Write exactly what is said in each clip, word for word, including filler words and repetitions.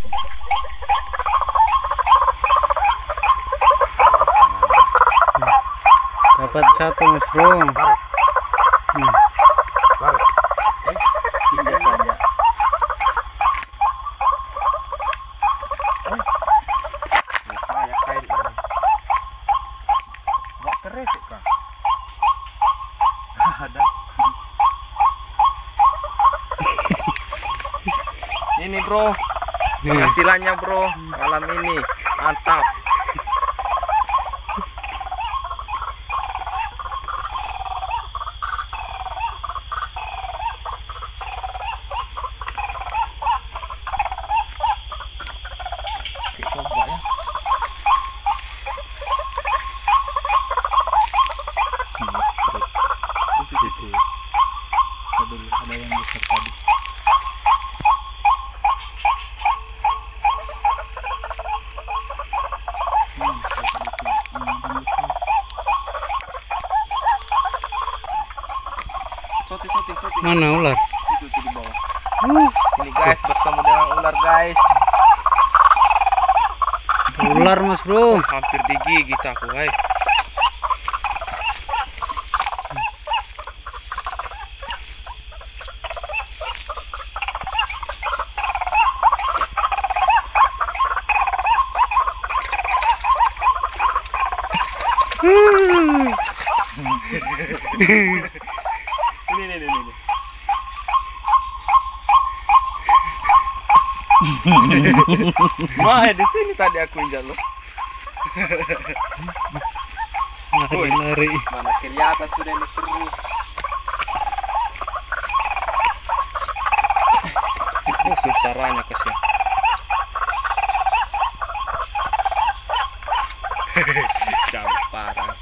Dapat satu Mas Bro. Hmm. Ini bro, penghasilannya bro malam ini mantap. Coba ya. Itu ada yang besar tadi. Soti, soti, soti. Mana ular? Itu, itu di bawah. Uh, ini guys, bertemu dengan ular guys. Ular Mas Bro. Hampir digigit aku, hai. Ini, ini, ini, ini. Wah, di sini tadi aku injak loh. Lari-lari. Mana kelihatan sudah ini terus. Oh, susaranya kesian. Camparan.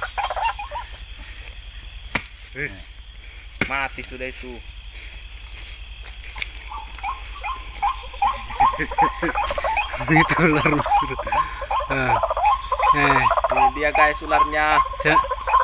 Eh, mati sudah itu. Itu ular Mas Bro. Ah. Eh, Ini dia guys ularnya. ja.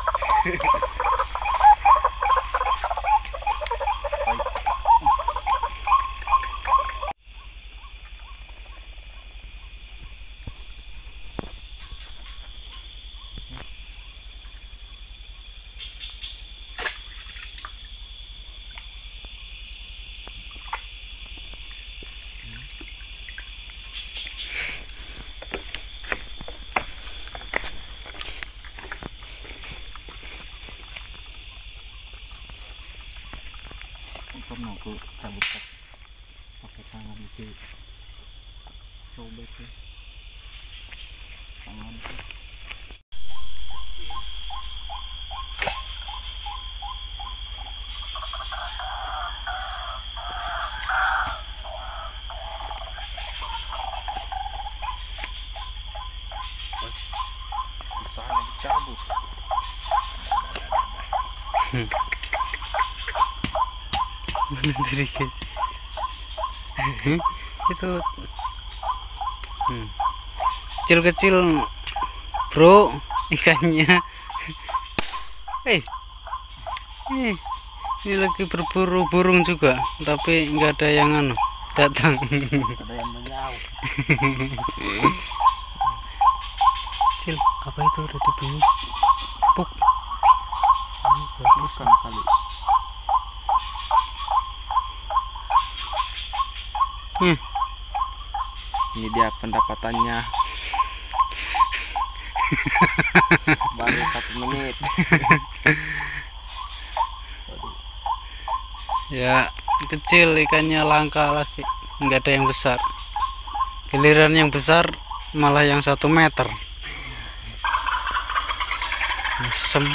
Pernah aku cabut pakai tangan itu sobek ya. Tangan tuh. Sana dicabut. Hmm. Dari guys. Itu hmm. kecil-kecil bro ikannya. Eh, eh, ini lagi berburu burung juga, tapi nggak ada yang anu datang. Ada yang menyaut. Kecil, apa itu udah dibunyi? Puk. Bukan kali. Hmm. Ini dia pendapatannya. Baru satu menit. Ya kecil ikannya langka lagi, nggak ada yang besar. Giliran yang besar malah yang satu meter. Asem.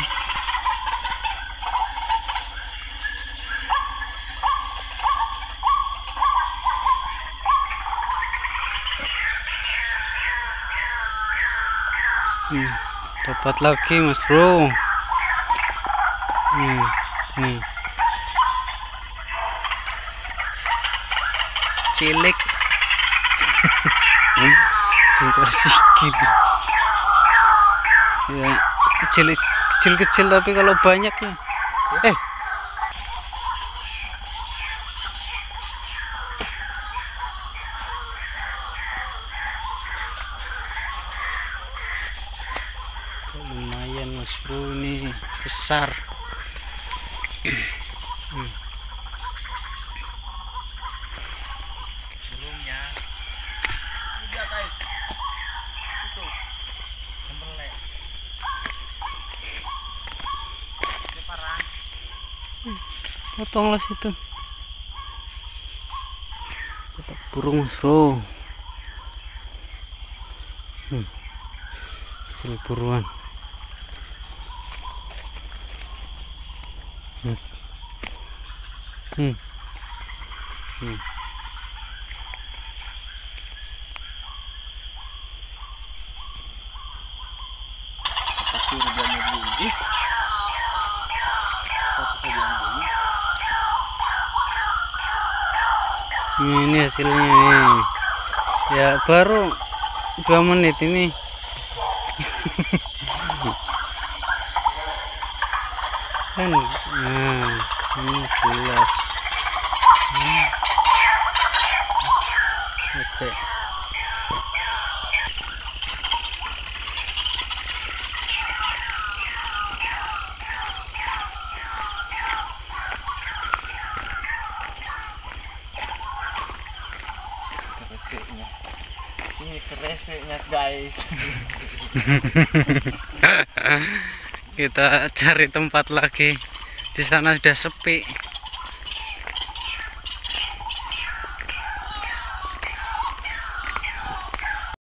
Hmm, dapat lagi Mas Bro. Hmm, nih cilik. Jengkol sikil. Ya kecil kecil kecil tapi kalau banyak ya. Eh, lumayan mas bro, ini besar. Hmm. burungnya udah guys, itu kembelek ini parah. Potonglah situ. Tetap burung mas bro. Hmm. Hasil buruan. Hmm. Hmm. Hmm. Pasti udah banyak bunyi. Ih. Satu saja yang bunyi. Nah, ini hasilnya nih. Ya baru dua menit ini. Kan nah ini jelas. Hmm. Oke. Kereseknya. Ini kereseknya guys. Kita cari tempat lagi. Di sana sudah sepi.